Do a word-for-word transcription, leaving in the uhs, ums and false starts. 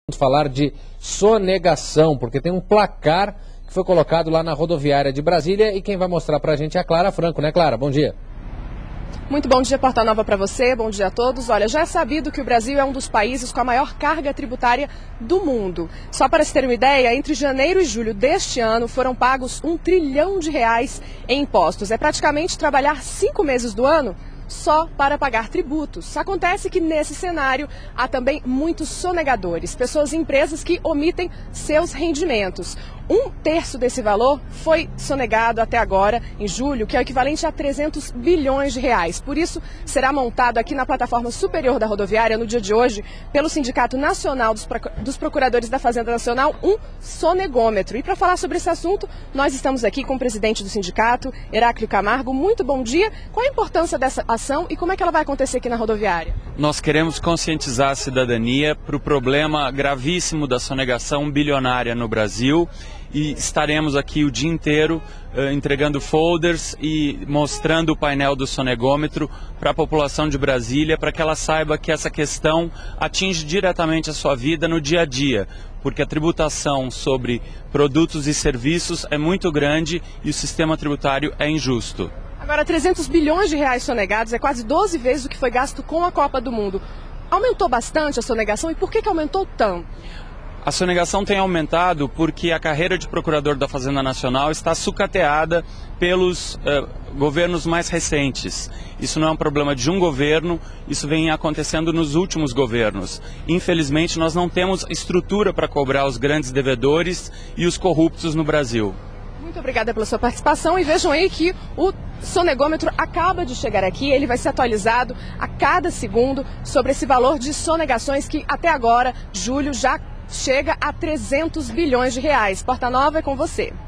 Falar de sonegação, porque tem um placar que foi colocado lá na rodoviária de Brasília e quem vai mostrar pra gente é a Clara Franco, né, Clara? Bom dia. Muito bom dia, Portal Nova, para você, bom dia a todos. Olha, já é sabido que o Brasil é um dos países com a maior carga tributária do mundo. Só para se ter uma ideia, entre janeiro e julho deste ano foram pagos um trilhão de reais em impostos. É praticamente trabalhar cinco meses do ano só para pagar tributos. Acontece que nesse cenário há também muitos sonegadores, pessoas e empresas que omitem seus rendimentos. Um terço desse valor foi sonegado até agora, em julho, que é o equivalente a trezentos bilhões de reais. Por isso, será montado aqui na plataforma superior da rodoviária, no dia de hoje, pelo Sindicato Nacional dos Procuradores da Fazenda Nacional, um sonegômetro. E para falar sobre esse assunto, nós estamos aqui com o presidente do sindicato, Heráclio Camargo. Muito bom dia. Qual a importância dessa ação e como é que ela vai acontecer aqui na rodoviária? Nós queremos conscientizar a cidadania para o problema gravíssimo da sonegação bilionária no Brasil. E estaremos aqui o dia inteiro uh, entregando folders e mostrando o painel do sonegômetro para a população de Brasília, para que ela saiba que essa questão atinge diretamente a sua vida no dia a dia, porque a tributação sobre produtos e serviços é muito grande e o sistema tributário é injusto. Agora, trezentos bilhões de reais sonegados é quase doze vezes o que foi gasto com a Copa do Mundo. Aumentou bastante a sonegação e por que que aumentou tanto? A sonegação tem aumentado porque a carreira de procurador da Fazenda Nacional está sucateada pelos uh, governos mais recentes. Isso não é um problema de um governo, isso vem acontecendo nos últimos governos. Infelizmente, nós não temos estrutura para cobrar os grandes devedores e os corruptos no Brasil. Muito obrigada pela sua participação e vejam aí que o sonegômetro acaba de chegar aqui, ele vai ser atualizado a cada segundo sobre esse valor de sonegações que até agora, julho, já chega a trezentos bilhões de reais. Porta Nova é com você.